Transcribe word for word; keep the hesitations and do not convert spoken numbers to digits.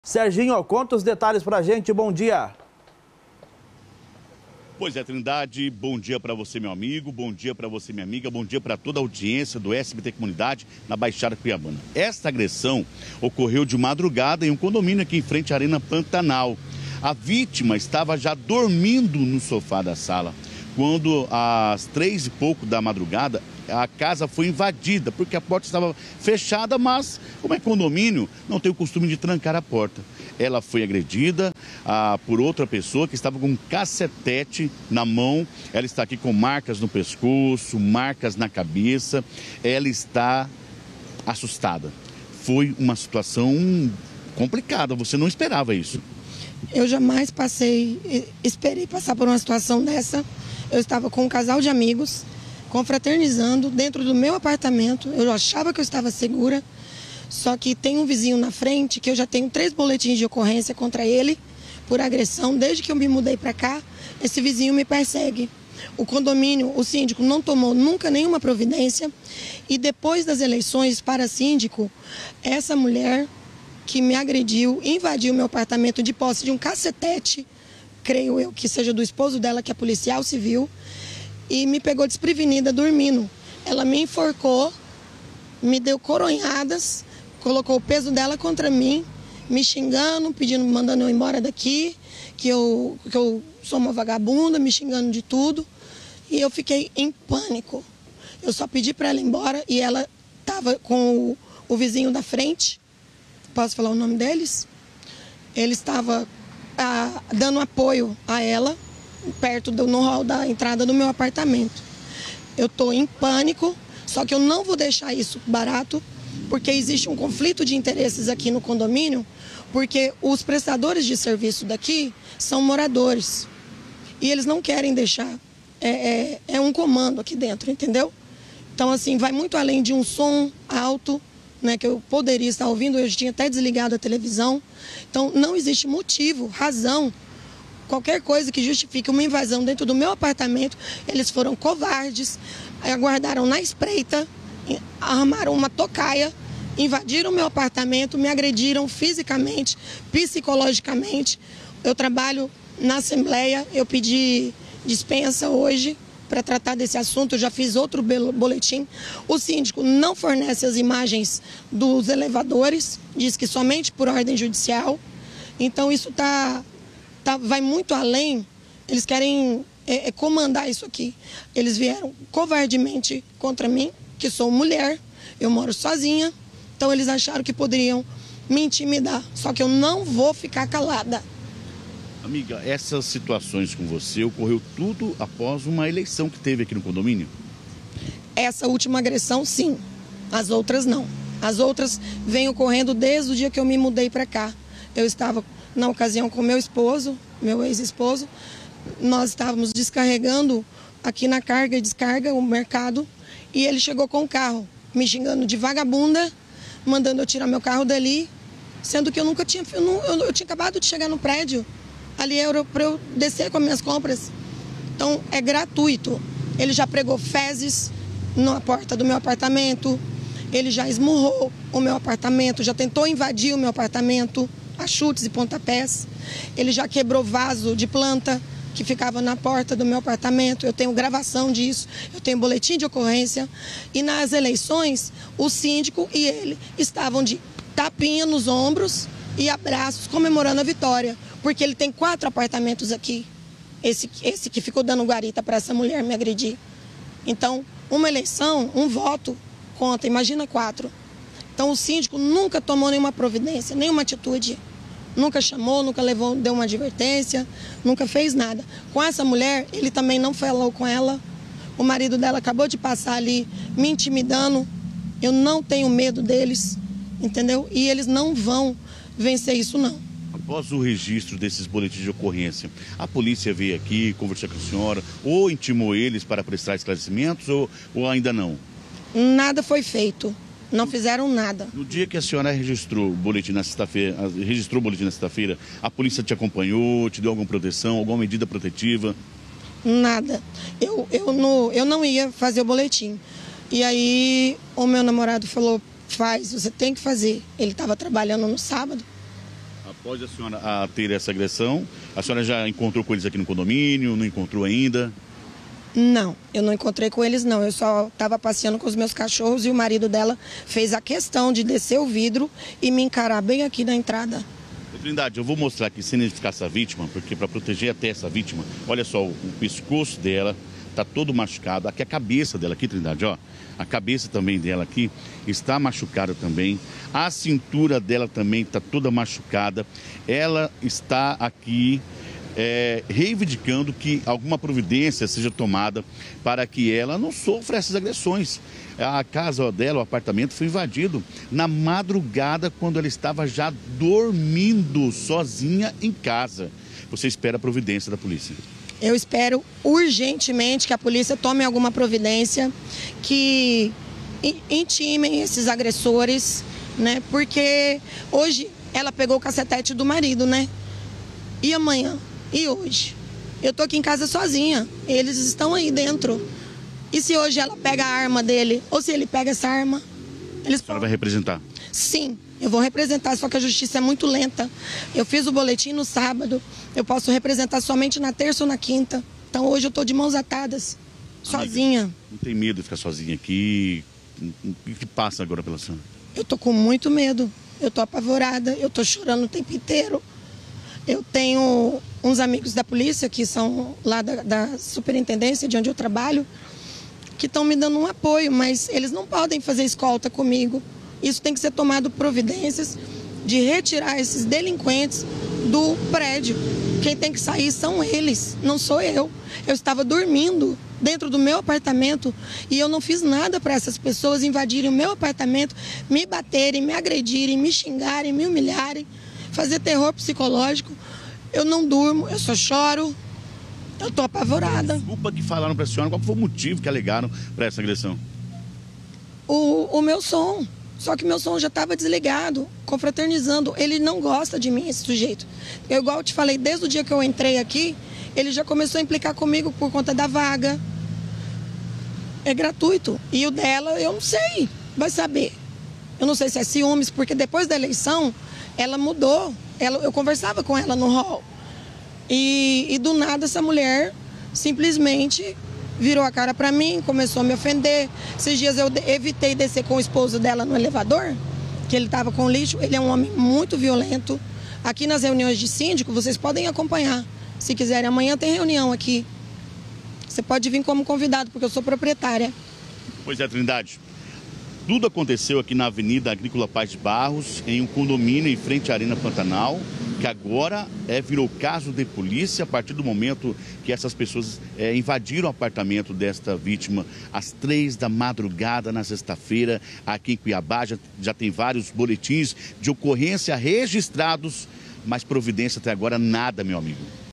Serginho, conta os detalhes pra gente, bom dia. Pois é, Trindade, bom dia para você, meu amigo, bom dia para você, minha amiga, bom dia para toda a audiência do S B T Comunidade na Baixada Cuiabana. Esta agressão ocorreu de madrugada em um condomínio aqui em frente à Arena Pantanal. A vítima estava já dormindo no sofá da sala, quando às três e pouco da madrugada a casa foi invadida, porque a porta estava fechada, mas como é condomínio, não tem o costume de trancar a porta. Ela foi agredida ah, por outra pessoa que estava com um cacetete na mão. Ela está aqui com marcas no pescoço, marcas na cabeça. Ela está assustada. Foi uma situação complicada, você não esperava isso. Eu jamais passei, esperei passar por uma situação dessa. Eu estava com um casal de amigos, confraternizando dentro do meu apartamento. Eu achava que eu estava segura, só que tem um vizinho na frente que eu já tenho três boletins de ocorrência contra ele por agressão. Desde que eu me mudei para cá, esse vizinho me persegue. O condomínio, o síndico não tomou nunca nenhuma providência e depois das eleições para síndico, essa mulher que me agrediu, invadiu meu apartamento de posse de um cacetete, creio eu que seja do esposo dela, que é policial civil, e me pegou desprevenida dormindo. Ela me enforcou, me deu coronhadas, colocou o peso dela contra mim, me xingando, pedindo, mandando eu embora daqui, que eu, que eu sou uma vagabunda, me xingando de tudo. E eu fiquei em pânico. Eu só pedi para ela ir embora e ela estava com o, o vizinho da frente. Posso falar o nome deles? Ele estava ah, dando apoio a ela, perto do no hall da entrada do meu apartamento. Eu estou em pânico, só que eu não vou deixar isso barato, porque existe um conflito de interesses aqui no condomínio, porque os prestadores de serviço daqui são moradores. E eles não querem deixar, é, é, é um comando aqui dentro, entendeu? Então, assim, vai muito além de um som alto, né, que eu poderia estar ouvindo, eu já tinha até desligado a televisão. Então, não existe motivo, razão, qualquer coisa que justifique uma invasão dentro do meu apartamento. Eles foram covardes, aguardaram na espreita, armaram uma tocaia, invadiram meu apartamento, me agrediram fisicamente, psicologicamente. Eu trabalho na Assembleia, eu pedi dispensa hoje para tratar desse assunto, eu já fiz outro boletim. O síndico não fornece as imagens dos elevadores, diz que somente por ordem judicial. Então isso tá, tá, vai muito além, eles querem é, é, comandar isso aqui. Eles vieram covardemente contra mim, que sou mulher, eu moro sozinha, então eles acharam que poderiam me intimidar, só que eu não vou ficar calada. Amiga, essas situações com você ocorreu tudo após uma eleição que teve aqui no condomínio? Essa última agressão, sim. As outras, não. As outras vêm ocorrendo desde o dia que eu me mudei para cá. Eu estava, na ocasião, com meu esposo, meu ex-esposo. Nós estávamos descarregando aqui na carga e descarga, o mercado, e ele chegou com o carro, me xingando de vagabunda, mandando eu tirar meu carro dali, sendo que eu nunca tinha... Eu, não, eu, eu tinha acabado de chegar no prédio. Ali era para eu descer com as minhas compras. Então, é gratuito. Ele já pregou fezes na porta do meu apartamento, ele já esmurrou o meu apartamento, já tentou invadir o meu apartamento a chutes e pontapés. Ele já quebrou vaso de planta que ficava na porta do meu apartamento. Eu tenho gravação disso, eu tenho boletim de ocorrência. E nas eleições, o síndico e ele estavam de tapinha nos ombros e abraços, comemorando a vitória, porque ele tem quatro apartamentos aqui, esse, esse que ficou dando guarita para essa mulher me agredir. Então, uma eleição, um voto conta, imagina quatro. Então, o síndico nunca tomou nenhuma providência, nenhuma atitude, nunca chamou, nunca levou, deu uma advertência, nunca fez nada. Com essa mulher, ele também não falou com ela, o marido dela acabou de passar ali me intimidando, eu não tenho medo deles, entendeu? E eles não vão vencer isso, não. Após o registro desses boletins de ocorrência, a polícia veio aqui conversar com a senhora, ou intimou eles para prestar esclarecimentos, ou, ou ainda não? Nada foi feito, não fizeram nada. No dia que a senhora registrou o boletim na sexta-feira, registrou o boletim na sexta-feira, a polícia te acompanhou, te deu alguma proteção, alguma medida protetiva? Nada. Eu, eu, no, eu não ia fazer o boletim. E aí o meu namorado falou, faz, você tem que fazer. Ele estava trabalhando no sábado. Após a senhora a ter essa agressão, a senhora já encontrou com eles aqui no condomínio, não encontrou ainda? Não, eu não encontrei com eles não, eu só estava passeando com os meus cachorros e o marido dela fez a questão de descer o vidro e me encarar bem aqui na entrada. Trindade, eu vou mostrar aqui sem identificar essa vítima, porque para proteger até essa vítima, olha só, o, o pescoço dela está todo machucado, aqui a cabeça dela aqui, Trindade, ó, a cabeça também dela aqui está machucada também, a cintura dela também está toda machucada, ela está aqui é, reivindicando que alguma providência seja tomada para que ela não sofra essas agressões. A casa dela, o apartamento, foi invadido na madrugada quando ela estava já dormindo sozinha em casa. Você espera a providência da polícia? Eu espero urgentemente que a polícia tome alguma providência, que intimem esses agressores, né? Porque hoje ela pegou o cacetete do marido, né? E amanhã? E hoje? Eu tô aqui em casa sozinha, eles estão aí dentro. E se hoje ela pega a arma dele, ou se ele pega essa arma? Eles... A senhora vai representar? Sim, eu vou representar, só que a justiça é muito lenta. Eu fiz o boletim no sábado, eu posso representar somente na terça ou na quinta. Então hoje eu estou de mãos atadas, Amiga, sozinha. Não tem medo de ficar sozinha aqui? O que passa agora pela senhora? Eu tô com muito medo, eu tô apavorada, eu tô chorando o tempo inteiro. Eu tenho uns amigos da polícia, que são lá da, da superintendência, de onde eu trabalho, que estão me dando um apoio, mas eles não podem fazer escolta comigo. Isso tem que ser tomado providências de retirar esses delinquentes do prédio. Quem tem que sair são eles, não sou eu. Eu estava dormindo dentro do meu apartamento e eu não fiz nada para essas pessoas invadirem o meu apartamento, me baterem, me agredirem, me xingarem, me humilharem, fazer terror psicológico. Eu não durmo, eu só choro. Eu tô apavorada. Desculpa que falaram para a senhora, qual foi o motivo que alegaram para essa agressão? O, o meu som. Só que meu som já estava desligado, confraternizando. Ele não gosta de mim, esse sujeito. Eu, igual eu te falei, desde o dia que eu entrei aqui, ele já começou a implicar comigo por conta da vaga. É gratuito. E o dela, eu não sei. Vai saber. Eu não sei se é ciúmes, porque depois da eleição, ela mudou. Ela, eu conversava com ela no hall. E, e do nada essa mulher simplesmente virou a cara para mim, começou a me ofender. Esses dias eu evitei descer com o esposo dela no elevador, que ele estava com lixo. Ele é um homem muito violento. Aqui nas reuniões de síndico, vocês podem acompanhar. Se quiserem, amanhã tem reunião aqui. Você pode vir como convidado, porque eu sou proprietária. Pois é, Trindade. Tudo aconteceu aqui na Avenida Agrícola Paz de Barros, em um condomínio em frente à Arena Pantanal, que agora é, virou caso de polícia a partir do momento que essas pessoas é, invadiram o apartamento desta vítima às três da madrugada na sexta-feira, aqui em Cuiabá. Já, já tem vários boletins de ocorrência registrados, mas providência até agora nada, meu amigo.